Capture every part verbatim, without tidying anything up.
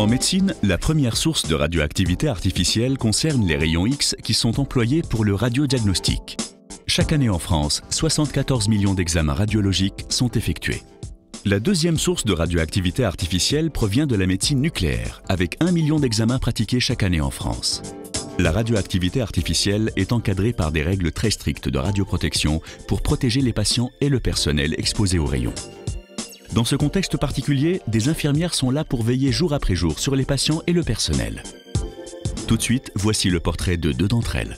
médecine, la première source de radioactivité artificielle concerne les rayons X qui sont employés pour le radiodiagnostic. Chaque année en France, soixante-quatorze millions d'examens radiologiques sont effectués. La deuxième source de radioactivité artificielle provient de la médecine nucléaire, avec un million d'examens pratiqués chaque année en France. La radioactivité artificielle est encadrée par des règles très strictes de radioprotection pour protéger les patients et le personnel exposés aux rayons. Dans ce contexte particulier, des infirmières sont là pour veiller jour après jour sur les patients et le personnel. Tout de suite, voici le portrait de deux d'entre elles.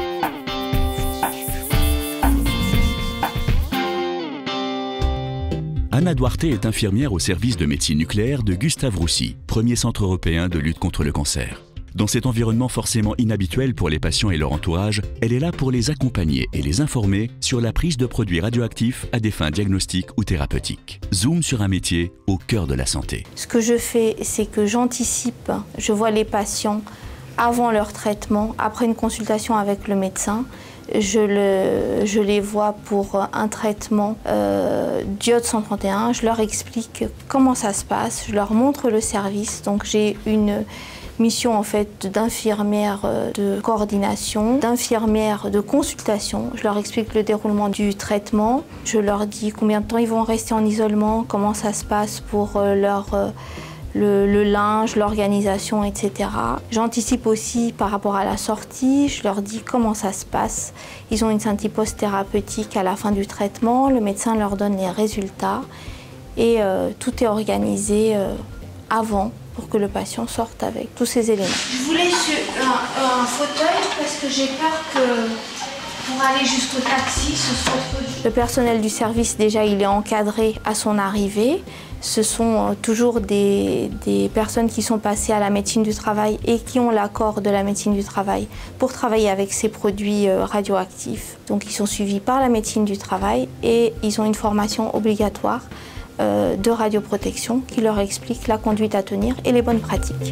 Anna Duarte est infirmière au service de médecine nucléaire de Gustave Roussy, premier centre européen de lutte contre le cancer. Dans cet environnement forcément inhabituel pour les patients et leur entourage, elle est là pour les accompagner et les informer sur la prise de produits radioactifs à des fins diagnostiques ou thérapeutiques. Zoom sur un métier au cœur de la santé. Ce que je fais, c'est que j'anticipe, je vois les patients avant leur traitement, après une consultation avec le médecin. Je, le, je les vois pour un traitement euh, d'iode cent trente et un. Je leur explique comment ça se passe, je leur montre le service. Donc j'ai une mission en fait d'infirmière de coordination, d'infirmière de consultation. Je leur explique le déroulement du traitement. Je leur dis combien de temps ils vont rester en isolement, comment ça se passe pour leur, le, le linge, l'organisation, et cetera. J'anticipe aussi par rapport à la sortie. Je leur dis comment ça se passe. Ils ont une synthépose thérapeutique à la fin du traitement. Le médecin leur donne les résultats et euh, tout est organisé euh, avant, pour que le patient sorte avec tous ces éléments. Je voulais un, un fauteuil parce que j'ai peur que pour aller jusqu'au taxi, ce soit trop dur. Le personnel du service, déjà, il est encadré à son arrivée. Ce sont toujours des, des personnes qui sont passées à la médecine du travail et qui ont l'accord de la médecine du travail pour travailler avec ces produits radioactifs. Donc ils sont suivis par la médecine du travail et ils ont une formation obligatoire de radioprotection qui leur explique la conduite à tenir et les bonnes pratiques.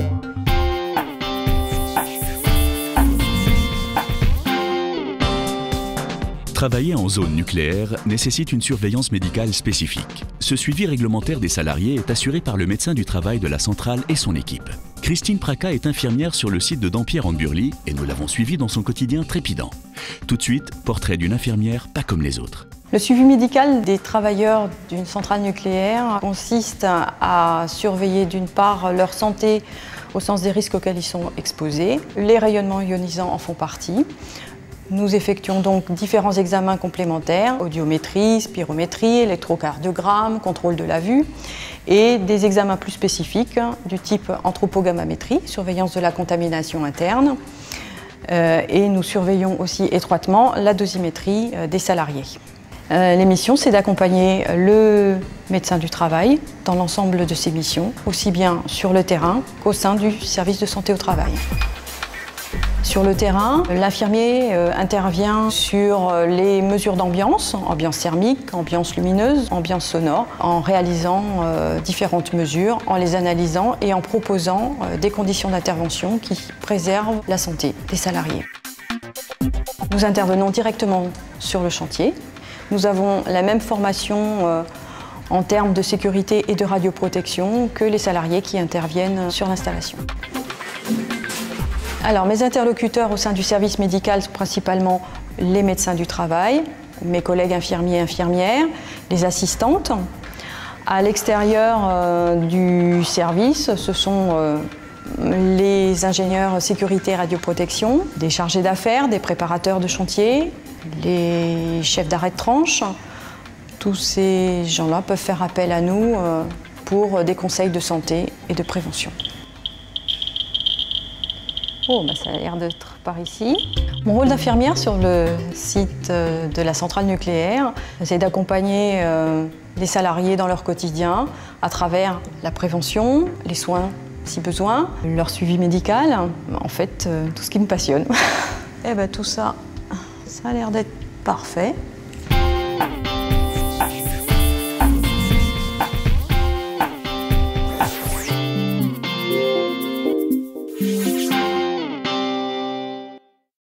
Travailler en zone nucléaire nécessite une surveillance médicale spécifique. Ce suivi réglementaire des salariés est assuré par le médecin du travail de la centrale et son équipe. Christine Praca est infirmière sur le site de Dampierre-en-Burly et nous l'avons suivie dans son quotidien trépidant. Tout de suite, portrait d'une infirmière pas comme les autres. Le suivi médical des travailleurs d'une centrale nucléaire consiste à surveiller d'une part leur santé au sens des risques auxquels ils sont exposés. Les rayonnements ionisants en font partie. Nous effectuons donc différents examens complémentaires, audiométrie, spirométrie, électrocardiogramme, contrôle de la vue et des examens plus spécifiques du type anthropogammamétrie, surveillance de la contamination interne. Euh, et nous surveillons aussi étroitement la dosimétrie des salariés. Euh, L'émission, c'est d'accompagner le médecin du travail dans l'ensemble de ses missions, aussi bien sur le terrain qu'au sein du service de santé au travail. Sur le terrain, l'infirmier euh, intervient sur les mesures d'ambiance, ambiance thermique, ambiance lumineuse, ambiance sonore, en réalisant euh, différentes mesures, en les analysant et en proposant euh, des conditions d'intervention qui préservent la santé des salariés. Nous intervenons directement sur le chantier. Nous avons la même formation euh, en termes de sécurité et de radioprotection que les salariés qui interviennent sur l'installation. Alors, mes interlocuteurs au sein du service médical sont principalement les médecins du travail, mes collègues infirmiers et infirmières, les assistantes. À l'extérieur euh, du service, ce sont euh, les ingénieurs sécurité et radioprotection, des chargés d'affaires, des préparateurs de chantier, les chefs d'arrêt de tranche. Tous ces gens-là peuvent faire appel à nous euh, pour des conseils de santé et de prévention. Oh, bah ça a l'air d'être par ici. Mon rôle d'infirmière sur le site de la centrale nucléaire, c'est d'accompagner euh, les salariés dans leur quotidien à travers la prévention, les soins si besoin, leur suivi médical, en fait, euh, tout ce qui me passionne. Et ben tout ça, ça a l'air d'être parfait.